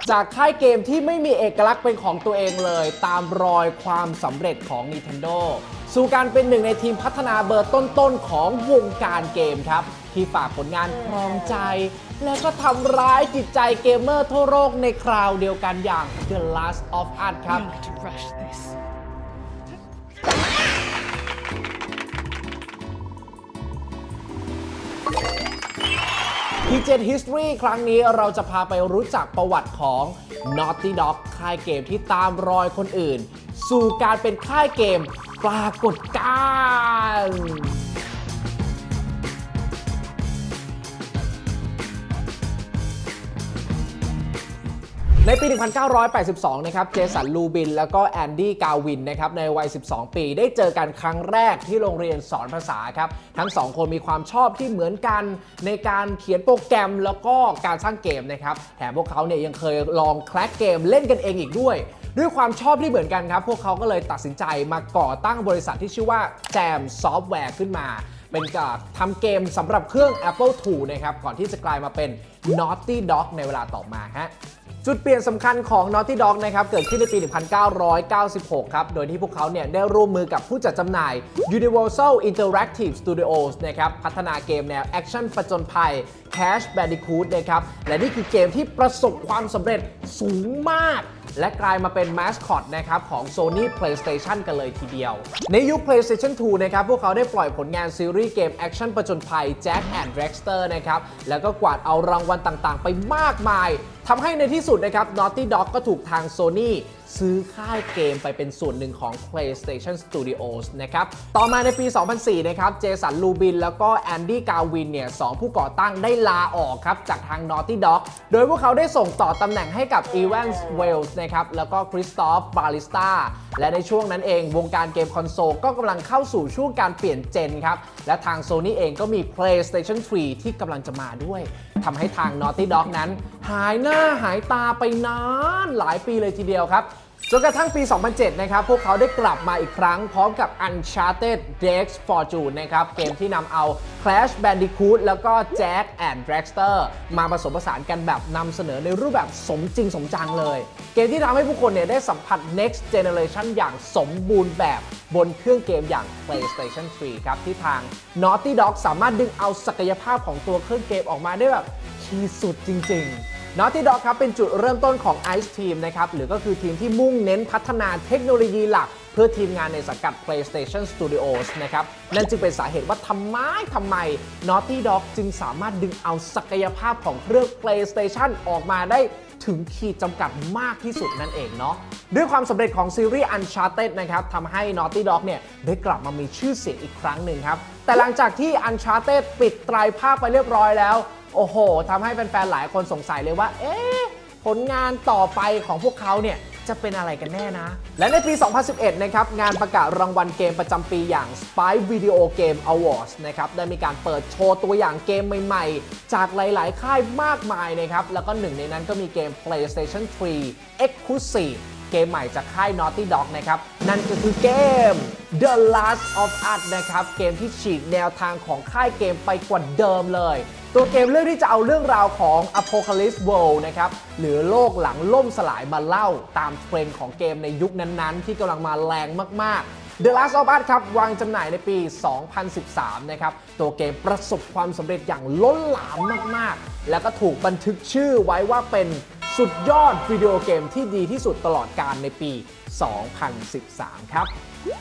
จากค่ายเกมที่ไม่มีเอกลักษณ์เป็นของตัวเองเลยตามรอยความสำเร็จของ Nintendo สู่การเป็นหนึ่งในทีมพัฒนาเบอร์ต้นๆของวงการเกมครับที่ฝากผลงานครองใจและก็ทำร้ายจิตใจเกมเมอร์ทั่วโลกในคราวเดียวกันอย่าง The Last of Us ครับ P7 History ครั้งนี้เราจะพาไปรู้จักประวัติของ Naughty Dog ค่ายเกมที่ตามรอยคนอื่นสู่การเป็นค่ายเกมปรากฏการณ์ในปี 1982 นะครับ เจสัน ลูบิน แล้วก็แอนดี้ กาวิน นะครับ ในวัย 12 ปี ได้เจอกันครั้งแรกที่โรงเรียนสอนภาษาครับ ทั้ง 2 คนมีความชอบที่เหมือนกันในการเขียนโปรแกรมแล้วก็การสร้างเกมนะครับ แถมพวกเขาเนี่ยยังเคยลองแคร็กเกมเล่นกันเองอีกด้วยความชอบที่เหมือนกันครับ พวกเขาก็เลยตัดสินใจมาก่อตั้งบริษัทที่ชื่อว่า Jam Software ขึ้นมาเป็นการทำเกมสำหรับเครื่อง Apple II นะครับ ก่อนที่จะกลายมาเป็น Naughty Dog ในเวลาต่อมาฮะจุดเปลี่ยนสำคัญของ Naughty Dog นะครับเกิดขึ้นในปี 1996 ครับ โดยที่พวกเขาเนี่ยได้ร่วมมือกับผู้จัดจำหน่าย Universal Interactive Studios นะครับพัฒนาเกมแนวแอคชั่นผจญภัย Crash Bandicoot นะครับและนี่คือเกมที่ประสบความสำเร็จสูงมากและกลายมาเป็นมาสคอตนะครับของ Sony PlayStation กันเลยทีเดียวในยุค PlayStation 2 นะครับพวกเขาได้ปล่อยผลงานซีรีส์เกมแอคชั่นผจญภัย Jack and Daxter นะครับแล้วก็กวาดเอารางวัลต่างๆไปมากมายทำให้ในที่สุดนะครับ Naughty Dog ก็ถูกทาง Sony ซื้อค่ายเกมไปเป็นส่วนหนึ่งของ PlayStation Studios นะครับต่อมาในปี 2004 นะครับเจสัน ลูบิน แล้วก็แอนดี้ กาวินเนี่ย2ผู้ก่อตั้งได้ลาออกครับจากทาง Naughty Dog โดยพวกเขาได้ส่งต่อตำแหน่งให้กับอีแวนส์ เวลส์นะครับแล้วก็คริสตอฟ บาลิสตาและในช่วงนั้นเองวงการเกมคอนโซลก็กำลังเข้าสู่ช่วงการเปลี่ยนเจนครับและทาง Sony เองก็มี PlayStation 3 ที่กำลังจะมาด้วยทำให้ทาง Naughty Dog นั้นหายหน้าหายตาไปนานหลายปีเลยทีเดียวครับจนกระทั่งปี 2007 นะครับพวกเขาได้กลับมาอีกครั้งพร้อมกับ Uncharted Drake's Fortune นะครับเกมที่นำเอา Crash Bandicoot แล้วก็ Jack and Daxter มาผสมผสานกันแบบนำเสนอในรูปแบบสมจริงสมจังเลยเกมที่ทำให้ผู้คนเนี่ยได้สัมผัส Next Generation อย่างสมบูรณ์แบบบนเครื่องเกมอย่าง PlayStation 3 ครับที่ทาง Naughty Dog สามารถดึงเอาศักยภาพของตัวเครื่องเกมออกมาได้แบบที่สุดจริงๆNaughty Dog ครับเป็นจุดเริ่มต้นของ Ice Team นะครับหรือก็คือทีมที่มุ่งเน้นพัฒนาเทคโนโลยีหลักเพื่อทีมงานในสังกัด PlayStation Studios นะครับนั่นจึงเป็นสาเหตุว่าทำไม Naughty Dog จึงสามารถดึงเอาศักยภาพของเครื่อง PlayStation ออกมาได้ถึงขีดจำกัดมากที่สุดนั่นเองเนาะด้วยความสำเร็จของซีรีส์ Uncharted นะครับทำให้ Naughty Dog เนี่ยได้กลับมามีชื่อเสียงอีกครั้งหนึ่งครับแต่หลังจากที่ Uncharted ปิดไตรภาคไปเรียบร้อยแล้วโอ้โหทำให้แฟนๆหลายคนสงสัยเลยว่าผลงานต่อไปของพวกเขาเนี่ยจะเป็นอะไรกันแน่นะและในปี 2011 นะครับงานประกาศรางวัลเกมประจำปีอย่าง Spike Video Game Awards นะครับได้มีการเปิดโชว์ตัวอย่างเกมใหม่ๆจากหลายๆค่ายมากมายนะครับแล้วก็หนึ่งในนั้นก็มีเกม PlayStation 3 Exclusive เกมใหม่จากค่าย Naughty Dog นะครับนั่นก็คือเกม The Last of Us นะครับเกมที่ฉีกแนวทางของค่ายเกมไปกว่าเดิมเลยตัวเกมเรื่องที่จะเอาเรื่องราวของ Apocalypse World นะครับหรือโลกหลังล่มสลายมาเล่าตามเทรนด์ของเกมในยุคนั้นๆที่กำลังมาแรงมากๆ The Last of Us ครับวางจำหน่ายในปี 2013 นะครับตัวเกมประสบความสำเร็จอย่างล้นหลามมากๆแล้วก็ถูกบันทึกชื่อไว้ว่าเป็นสุดยอดวิดีโอเกมที่ดีที่สุดตลอดกาลในปี 2013 ครับ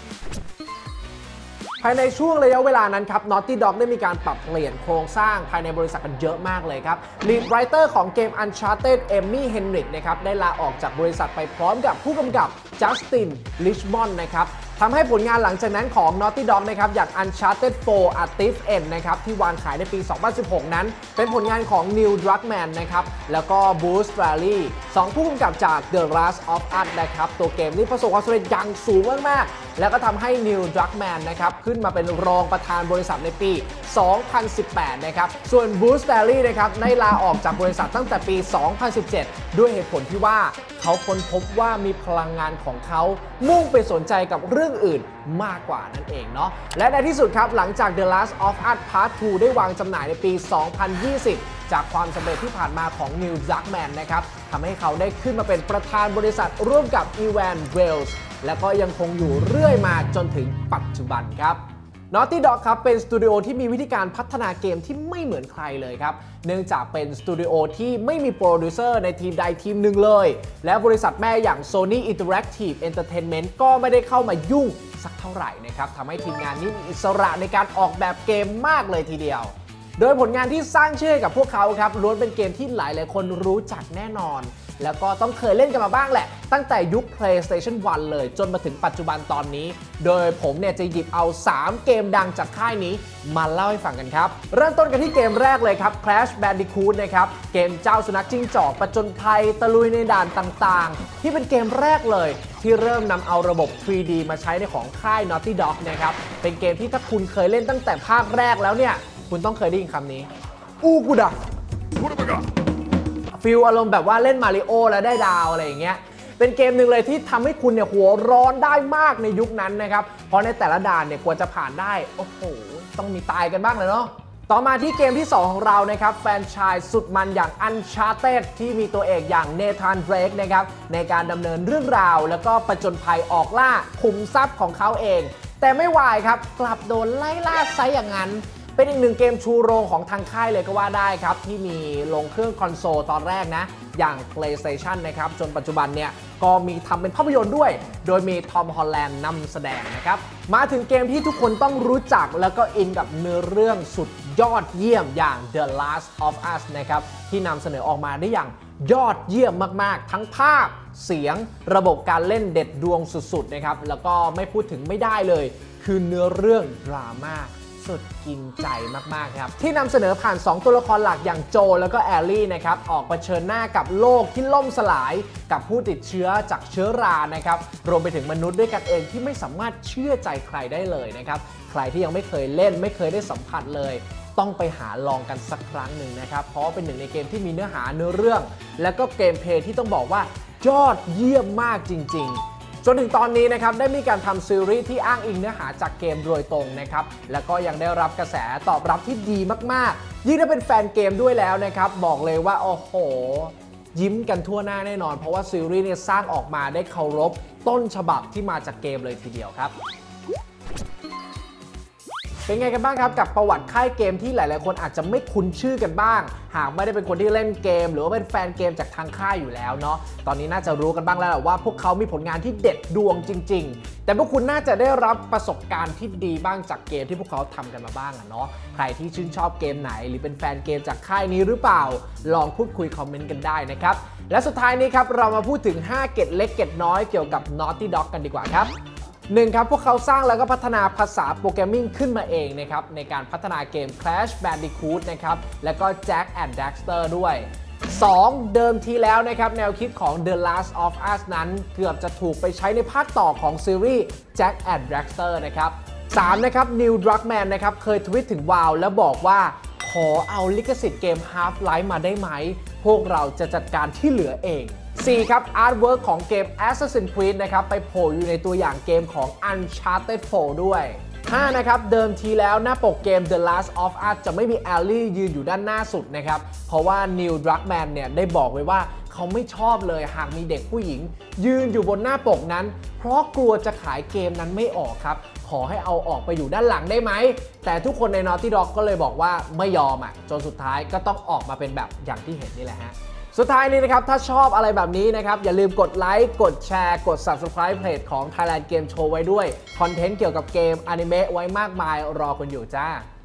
ภายในช่วงระยะเวลานั้นครับ Naughty Dog ได้มีการปรับเปลี่ยนโครงสร้างภายในบริษัทกันเยอะมากเลยครับ Lead Writer ของเกม Uncharted เอมมี่ เฮนริกนะครับได้ลาออกจากบริษัทไปพร้อมกับผู้กำกับจัสติน ลิชมอนด์นะครับทำให้ผลงานหลังจากนั้นของ Naughty Dog นะครับอย่าง Uncharted 4 A Thief's End นะครับที่วางขายในปี 2016 นั้นเป็นผลงานของ Neil Druckmann นะครับแล้วก็ Bruce Straley 2 ผู้กำกับจาก The Last of Us นะครับตัวเกมนี้ประสบความสำเร็จอย่างสูงมากๆแล้วก็ทำให้ Neil Druckmann นะครับขึ้นมาเป็นรองประธานบริษัทในปี 2018 นะครับส่วน Bruce Straley นะครับได้ลาออกจากบริษัทตั้งแต่ปี 2017 ด้วยเหตุผลที่ว่าเขาค้นพบว่ามีพลังงานของเขามุ่งไปสนใจกับเรื่องอื่นมากกว่านั่นเองเนาะและในที่สุดครับหลังจาก The Last of Us Part 2 ได้วางจำหน่ายในปี 2020 จากความสำเร็จที่ผ่านมาของ Neil Druckmann นะครับทำให้เขาได้ขึ้นมาเป็นประธานบริษัทร่วมกับ Evan Wells และก็ยังคงอยู่เรื่อยมาจนถึงปัจจุบันครับNaughty Dog ครับเป็นสตูดิโอที่มีวิธีการพัฒนาเกมที่ไม่เหมือนใครเลยครับเนื่องจากเป็นสตูดิโอที่ไม่มีโปรดิวเซอร์ในทีมใดทีมหนึ่งเลยและบริษัทแม่อย่าง Sony Interactive Entertainment ก็ไม่ได้เข้ามายุ่งสักเท่าไหร่นะครับทำให้ทีมงานนี้มีอิสระในการออกแบบเกมมากเลยทีเดียวโดยผลงานที่สร้างชื่อกับพวกเขาครับล้วนเป็นเกมที่หลายคนรู้จักแน่นอนแล้วก็ต้องเคยเล่นกันมาบ้างแหละตั้งแต่ยุค PlayStation 1 เลยจนมาถึงปัจจุบันตอนนี้โดยผมเนี่ยจะหยิบเอา3เกมดังจากค่ายนี้มาเล่าให้ฟังกันครับเริ่มต้นกันที่เกมแรกเลยครับ Crash Bandicoot นะครับเกมเจ้าสุนัขจิ้งจอกผจญภัยตะลุยในด่านต่างๆที่เป็นเกมแรกเลยที่เริ่มนำเอาระบบ 3D มาใช้ในของค่าย Naughty Dog นะครับเป็นเกมที่ถ้าคุณเคยเล่นตั้งแต่ภาคแรกแล้วเนี่ยคุณต้องเคยได้ยินคำนี้อูกูดะฟีลอารมณ์แบบว่าเล่นมาริโอแล้วได้ดาวอะไรอย่างเงี้ยเป็นเกมหนึ่งเลยที่ทำให้คุณเนี่ยหัวร้อนได้มากในยุคนั้นนะครับเพราะในแต่ละด่านเนี่ยกว่าจะผ่านได้โอ้โหต้องมีตายกันบ้างเลยเนาะต่อมาที่เกมที่2ของเรานะครับแฟรนไชส์สุดมันอย่าง Uncharted ที่มีตัวเอกอย่างเนธาน เดรกนะครับในการดำเนินเรื่องราวแล้วก็ผจญภัยออกล่าขุมทรัพย์ของเขาเองแต่ไม่วายครับกลับโดนไล่ล่าซะอย่างนั้นเป็นอีกหนึ่งเกมชูโรงของทางค่ายเลยก็ว่าได้ครับที่มีลงเครื่องคอนโซลตอนแรกนะอย่าง PlayStation นะครับจนปัจจุบันเนี่ยก็มีทำเป็นภาพยนตร์ด้วยโดยมีทอม ฮอลแลนด์นำแสดงนะครับมาถึงเกมที่ทุกคนต้องรู้จักแล้วก็อินกับเนื้อเรื่องสุดยอดเยี่ยมอย่าง The Last of Us นะครับที่นำเสนอออกมาได้อย่างยอดเยี่ยมมากๆทั้งภาพเสียงระบบการเล่นเด็ดดวงสุดๆนะครับแล้วก็ไม่พูดถึงไม่ได้เลยคือเนื้อเรื่องดราม่าสุดกินใจมากๆครับที่นำเสนอผ่าน2ตัวละครหลักอย่างโจแล้วก็แอลลี่นะครับออกเผชิญหน้ากับโลกที่ล่มสลายกับผู้ติดเชื้อจากเชื้อรานะครับรวมไปถึงมนุษย์ด้วยกันเองที่ไม่สามารถเชื่อใจใครได้เลยนะครับใครที่ยังไม่เคยเล่นไม่เคยได้สัมผัสเลยต้องไปหาลองกันสักครั้งหนึ่งนะครับเพราะเป็นหนึ่งในเกมที่มีเนื้อหาเนื้อเรื่องและก็เกมเพลย์ที่ต้องบอกว่ายอดเยี่ยมมากจริงๆจนถึงตอนนี้นะครับได้มีการทำซีรีส์ที่อ้างอิงเนื้อหาจากเกมโดยตรงนะครับแล้วก็ยังได้รับกระแสตอบรับที่ดีมากๆยิ่งถ้าเป็นแฟนเกมด้วยแล้วนะครับบอกเลยว่าโอ้โหยิ้มกันทั่วหน้าแน่นอนเพราะว่าซีรีส์เนี่ยสร้างออกมาได้เคารพต้นฉบับที่มาจากเกมเลยทีเดียวครับเป็นไงกันบ้างครับกับประวัติค่ายเกมที่หลายๆคนอาจจะไม่คุ้นชื่อกันบ้างหากไม่ได้เป็นคนที่เล่นเกมหรือว่าเป็นแฟนเกมจากทางค่ายอยู่แล้วเนาะตอนนี้น่าจะรู้กันบ้างแล้วว่าพวกเขามีผลงานที่เด็ดดวงจริงๆแต่พวกคุณน่าจะได้รับประสบการณ์ที่ดีบ้างจากเกมที่พวกเขาทำกันมาบ้างเนาะใครที่ชื่นชอบเกมไหนหรือเป็นแฟนเกมจากค่ายนี้หรือเปล่าลองพูดคุยคอมเมนต์กันได้นะครับและสุดท้ายนี้ครับเรามาพูดถึง5เกร็ดเล็กเกร็ดน้อยเกี่ยวกับ Naughty Dog กันดีกว่าครับ1ครับพวกเขาสร้างแล้วก็พัฒนาภาษาโปรแกรมมิ่งขึ้นมาเองนะครับในการพัฒนาเกม Crash Bandicoot นะครับและก็ Jak and Daxter ด้วย 2. เดิมทีแล้วนะครับแนวคิดของ The Last of Us นั้นเกือบจะถูกไปใช้ในภาคต่อของซีรีส์ Jak and Daxter นะครับ 3. นะครับ Neil Druckmann นะครับเคยทวิตถึง WoW แล้วบอกว่าขอเอาลิขสิทธิ์เกม Half-Life มาได้ไหมพวกเราจะจัดการที่เหลือเอง4 ครับอาร์ตเวิร์กของเกม Assassin's Creed นะครับไปโผล่อยู่ในตัวอย่างเกมของ Uncharted 4 ด้วย 5 นะครับเดิมทีแล้วหน้าปกเกม The Last of Us จะไม่มีแอลลี่ยืนอยู่ด้านหน้าสุดนะครับเพราะว่า Neil Druckmann เนี่ยได้บอกไว้ว่าเขาไม่ชอบเลยหากมีเด็กผู้หญิงยืนอยู่บนหน้าปกนั้นเพราะกลัวจะขายเกมนั้นไม่ออกครับขอให้เอาออกไปอยู่ด้านหลังได้ไหมแต่ทุกคนใน Naughty Dog ก็เลยบอกว่าไม่ยอมจนสุดท้ายก็ต้องออกมาเป็นแบบอย่างที่เห็นนี่แหละฮะสุดท้ายนี้นะครับถ้าชอบอะไรแบบนี้นะครับอย่าลืมกดไลค์กดแชร์กด Subscribe เพจของ Thailand Game Show ไว้ด้วยคอนเทนต์เกี่ยวกับเกมอนิเมะไว้มากมายรอคุณอยู่จ้า